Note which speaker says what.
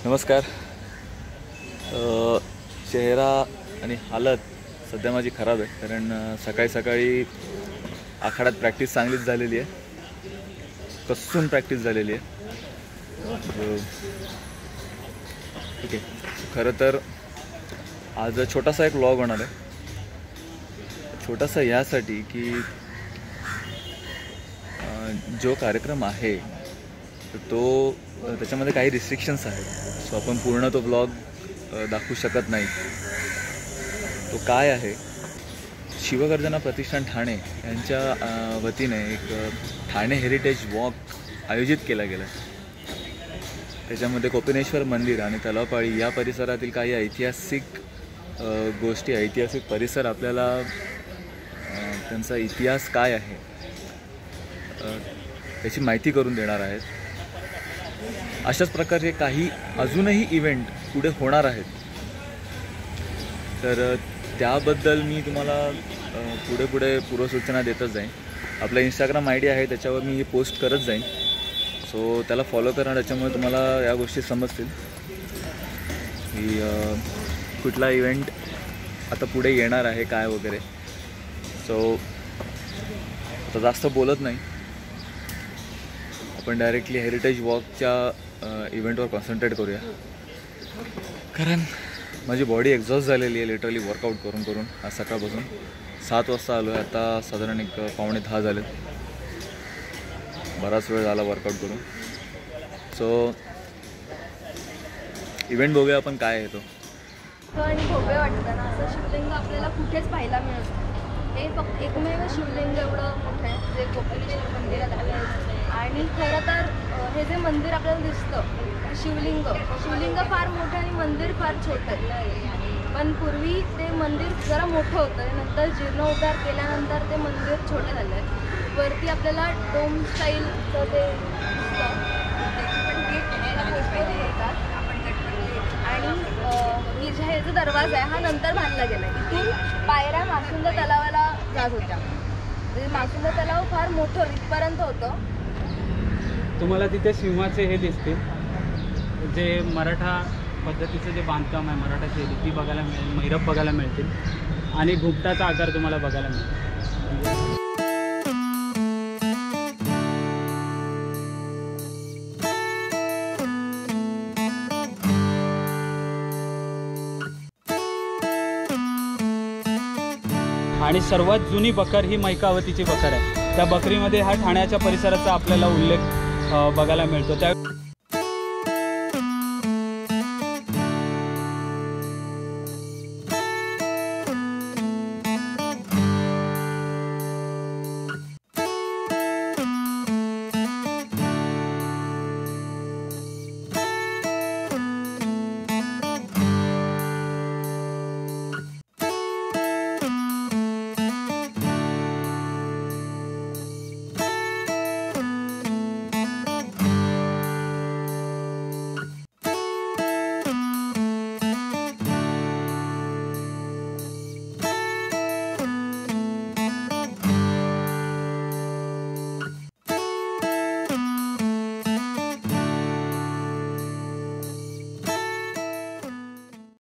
Speaker 1: नमस्कार. चेहरा आणि हालत सध्या माझी खराब आहे, कारण सकाळी सकाळी आखाड्यात प्रॅक्टिस चांगलीच झालेली आहे, कसून प्रॅक्टिस झालेली आहे. ठीक आहे. खरं तर आज छोटासा एक व्लॉग होणार आहे. छोटासा यासाठी की जो कार्यक्रम आहे तो त्याच्यामध्ये काही रिस्ट्रिक्शन्स आहेत, सो आपण पूर्ण तो व्लॉग दाखवू शकत नाही. तो काय आहे, शिवगर्जना प्रतिष्ठान ठाणे यांच्या वतीने एक ठाणे हेरिटेज वॉक आयोजित केला गेला. त्याच्यामध्ये कोपिनेश्वर मंदिर आणि तलावपाळी या परिसरातील काही ऐतिहासिक गोष्टी, ऐतिहासिक परिसर आपल्याला त्यांचा इतिहास काय आहे त्याची माहिती करून देणार आहेत. अशाच प्रकारे काही अजूनही इव्हेंट पुढे होणार आहेत, तर त्याबद्दल मी तुम्हाला पुढे पूर्वसूचना देतच जाईन. आपला इंस्टाग्राम ID आहे, त्याच्यावर मी पोस्ट करत जाईन, सो त्याला फॉलो करा. त्याच्यामुळे तुम्हाला या गोष्टी समजतील की कुठला इव्हेंट आता पुढे येणार आहे काय वगैरे. सो आता जास्त बोलत नाही, आपण डायरेक्टली हेरिटेज वॉकच्या इव्हेंटवर कॉन्सन्ट्रेट करूया. कारण माझी बॉडी एक्झॉस्ट झालेली आहे लिटरली वर्कआउट करून करून. आज सकाळपासून 7 वाजता आलो आहे, आता साधारण एक 9:45 झाले. बराच वेळ झाला वर्कआउट करून. सो इव्हेंट बघूया आपण काय आहे तो.
Speaker 2: आणि भव्य वाटतं ना, असं शिवलिंग आपल्याला कुठेच पाहायला मिळत नाही. हे फक्त एकमेव शिवलिंग एवढं मोठं आहे जे कोपिनेश्वर मंदिरात आहे. आणि खरं तर हे जे मंदिर आपल्याला दिसतं शिवलिंग फार मोठं आणि मंदिर फार छोटं आहे. पण पूर्वी ते मंदिर जरा मोठं होतं, नंतर जीर्णोद्धार केल्यानंतर ते मंदिर छोटं झालं आहे. वरती आपल्याला डोम स्टाईलचं ते दिसतं, आणि हे जो दरवाजा आहे हा नंतर बांधला गेला. इथून पायऱ्या मासुंद तलावाला जात होत्या. म्हणजे मासुंद तलाव फार मोठं इथपर्यंत होतं.
Speaker 3: तुम्हाला तिथे सिंहाचे हे दिसतील, जे मराठा पद्धतीचं जे बांधकाम आहे, मराठा शैली ती बघायला मिळेल. मैरप बघायला मिळतील आणि घुमटाचा आकार तुम्हाला बघायला मिळेल. आणि सर्वात जुनी बकर ही मैकावतीची बकर आहे. त्या बकरीमध्ये हा ठाण्याच्या परिसराचा आपल्याला उल्लेख बघायला मिळतो. त्या